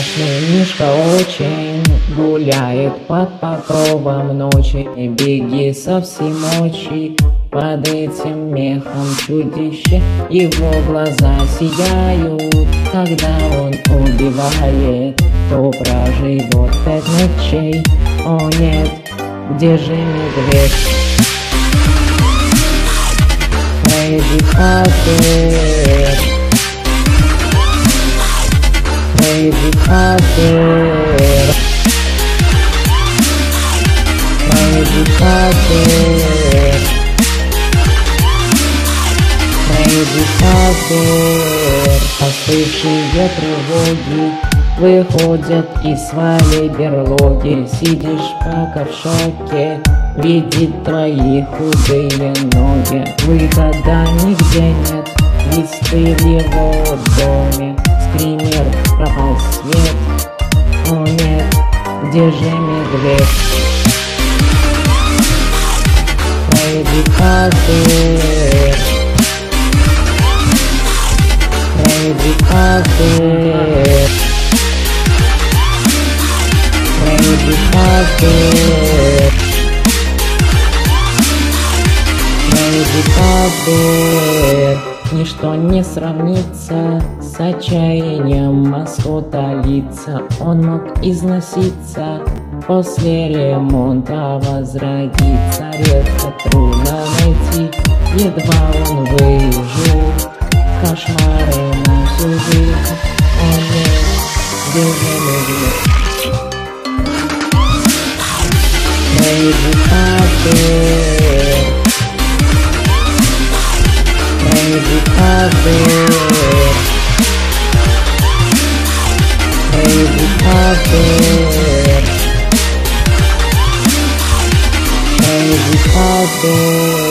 Страшный мишка очень гуляет под покровом ночи. Не беги со всей мочи, под этим мехом чудище. Его глаза сияют, когда он убивает. Кто проживет 5 ночей? О нет, где же медведь? Crazy Hunter, Crazy Hunter, Crazy Hunter, Crazy Hunter. Остывшие тревоги выходят из своей берлоги. Сидишь пока в шоке, видит твои худые ноги. Выхода нигде нет, ведь ты в его доме. Скример, пропал свет. О нет, где же медведь? Crazy Hunter, Crazy Hunter, Crazy Hunter, Crazy Hunter. Ничто не сравнится с отчаянием маскота лица. Он мог износиться, после ремонта возродиться. Редко, трудно найти, едва он выжил. Кошмары на всю жизнь. О нет, где же медведь? Crazy Hunter, Crazy Hunter, Crazy Hunter, Crazy Hunter.